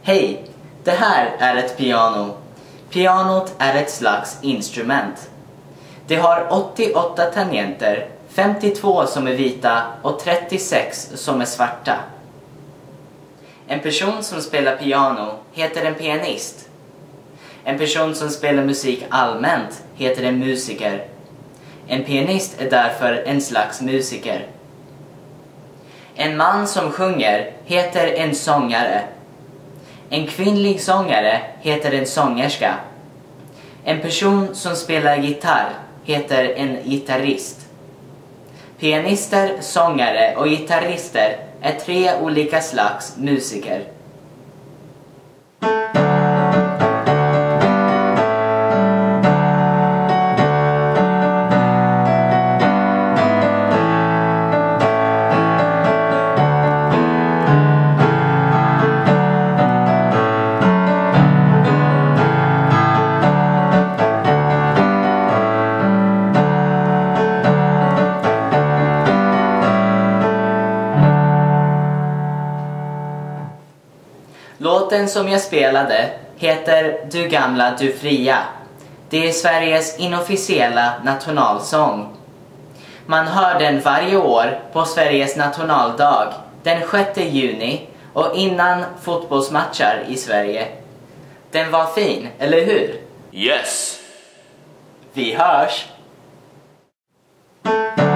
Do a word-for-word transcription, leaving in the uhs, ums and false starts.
Hej, det här är ett piano. Pianot är ett slags instrument. Det har åttioåtta tangenter, femtiotvå som är vita och trettiosex som är svarta. En person som spelar piano heter en pianist. En person som spelar musik allmänt heter en musiker. En pianist är därför en slags musiker. En man som sjunger heter en sångare. En kvinnlig sångare heter en sångerska. En person som spelar gitarr heter en gitarrist. Pianister, sångare och gitarrister är tre olika slags musiker. Låten som jag spelade heter Du gamla, du fria. Det är Sveriges inofficiella nationalsång. Man hör den varje år på Sveriges nationaldag, den sjätte juni och innan fotbollsmatcher i Sverige. Den var fin, eller hur? Yes! Vi hörs!